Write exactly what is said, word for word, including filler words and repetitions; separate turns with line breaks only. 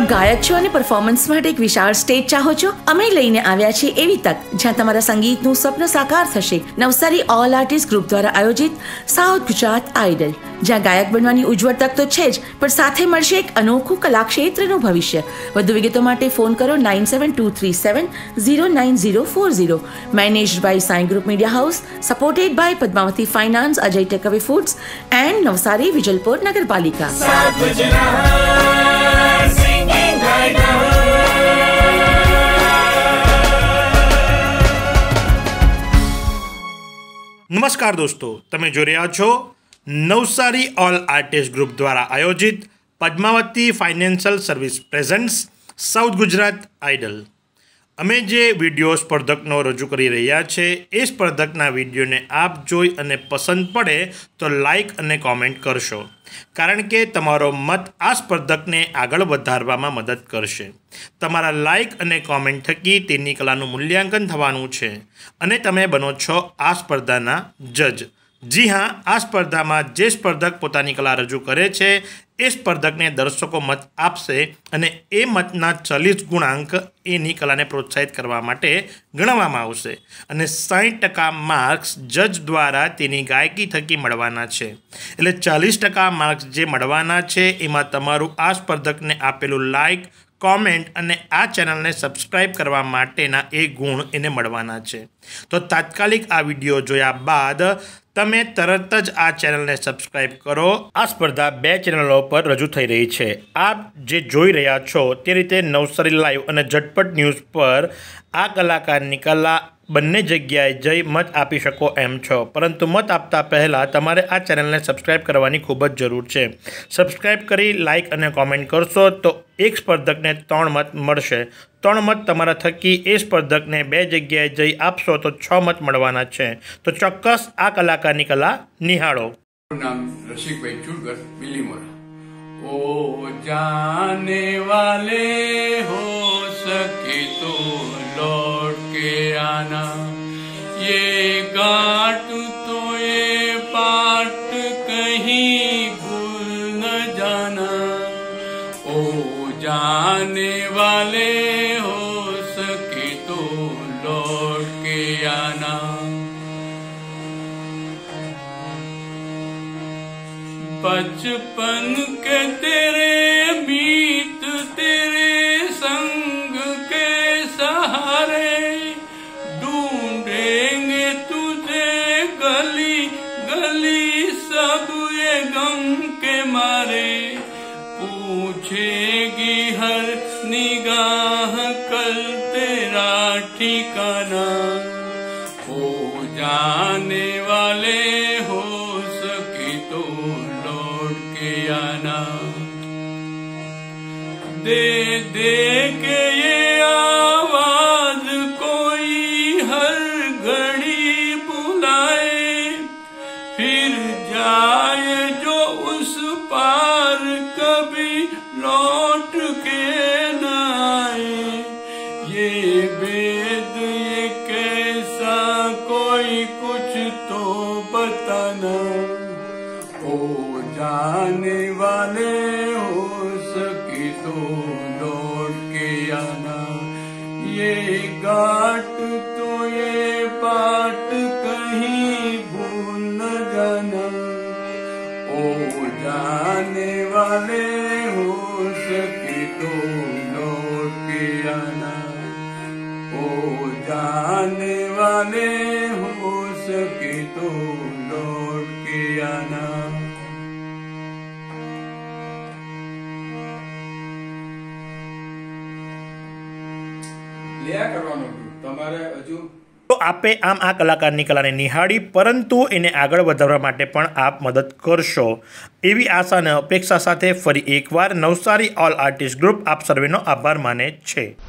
આપ ગાયક છો અને પરફોર્મન્સ માટે એક વિશાળ સ્ટેજ ચાહો છો? અમે લઈને આવ્યા છીએ એવી તક જ્યાં તમારા સંગીતનું સ્વપ્ન સાકાર થશે. નવસારી ઓલ આર્ટિસ્ટ ગ્રુપ દ્વારા આયોજિત સાઉથ ગુજરાત આઇડલ, જ્યાં ગાયક બનવાની ઉજ્જવળ તક તો છે જ, પણ સાથે મળશે એક અનોખું કલાક્ષેત્રનું ભવિષ્ય. વધુ વિગતો માટે ફોન કરો nine seven two three seven zero nine zero four zero. Managed by Sai group media house, supported by Padmavati finance, Ajay takeaway foods and Navsari Vijalpore નગરપાલિકા.
નમસ્કાર દોસ્તો, તમે જોઈ રહ્યા છો નવસારી ઓલ આર્ટિસ્ટ ગ્રુપ દ્વારા આયોજિત Padmavati financial service presents south Gujarat idol. અમે જે વિડીયો સ્પર્ધકનો રજૂ કરી રહ્યા છે એ સ્પર્ધકના વિડીયોને આપ જોઈ અને પસંદ પડે તો લાઇક અને કોમેન્ટ કરશો, કારણ કે તમારો મત આ સ્પર્ધકને આગળ વધારવામાં મદદ કરશે. તમારા લાઇક અને કોમેન્ટ થકી તેની કલાનું મૂલ્યાંકન થવાનું છે અને તમે બનો છો આ સ્પર્ધાના જજ. જી હા, આ સ્પર્ધામાં જે સ્પર્ધક પોતાની કલા રજૂ કરે છે એ સ્પર્ધકને દર્શકો મત આપશે અને એ મતના ચાલીસ ગુણાંક એની કલાને પ્રોત્સાહિત કરવા માટે ગણવામાં આવશે અને સાઠ ટકા માર્ક્સ જજ દ્વારા તેની ગાયકી થકી મળવાના છે. એટલે ચાલીસ ટકા માર્ક્સ જે મળવાના છે એમાં તમારું આ સ્પર્ધકને આપેલું લાઇક, કોમેન્ટ અને આ ચેનલને સબસ્ક્રાઈબ કરવા માટેના એ ગુણ એને મળવાના છે. તો તાત્કાલિક આ વિડીયો જોયા બાદ તમે તરત જ આ ચેનલને સબસ્ક્રાઈબ કરો. આ સ્પર્ધા બે ચેનલો પર રજૂ થઈ રહી છે. આપ જે જોઈ રહ્યા છો તે રીતે નવસારી લાઈવ અને ઝટપટ ન્યૂઝ પર આ કલાકારની કલા બંને જગ્યાએ જઈ મત આપી શકો એમ છો, પરંતુ મત આપતા પહેલાં તમારે આ ચેનલને સબસ્ક્રાઈબ કરવાની ખૂબ જ જરૂર છે. સબસ્ક્રાઈબ કરી લાઇક અને કોમેન્ટ કરશો તો એક સ્પર્ધકને ત્રણ મત મળશે. ત્રણ મત તમારા થકી એ સ્પર્ધકને બે જગ્યાએ જઈ આપશો તો છ મત મળવાના છે. તો ચોક્કસ આ કલાકારની કલા નિહાળો.
નામ રસિકભાઈ ચુડગર, બિલીમોરા. ઓ જાને વાલે હો સકે તો लौट के आना, ये गांठ तो ये पाट कहीं भूल न जाना. ओ जाने वाले हो सके तो लौट के आना. बचपन के तेरे बीत तेरे संग के सहारे ढूंढेंगे तुझे गली गली सब ये गम के मारे. पूछेगी हर निगाह कल तेरा ठिकाना. हो जाने वाले हो सके तो लौट के आना. दे दे के ये आवाज कोई हर घड़ी बुलाए, फिर जाए जो उस पार कभी लौट के न आए. ये वेद ये कैसा कोई कुछ तो बताना. ओ जाने वाले हो सके तो लौट के आना. ये गांठ तो ये पाट कहीं भूल न जाना. ओ जाने वाले हो सके तो लौट के आना. ओ जाने वाले हो सके तो लौट के आना.
તો આપે આમ આ કલાકારની કલાને નિહાળી, પરંતુ એને આગળ વધારવા માટે પણ આપ મદદ કરશો એવી આશા અને અપેક્ષા સાથે ફરી એકવાર નવસારી ઓલ આર્ટિસ્ટ ગ્રુપ આપ સર્વેનો આભાર માને છે.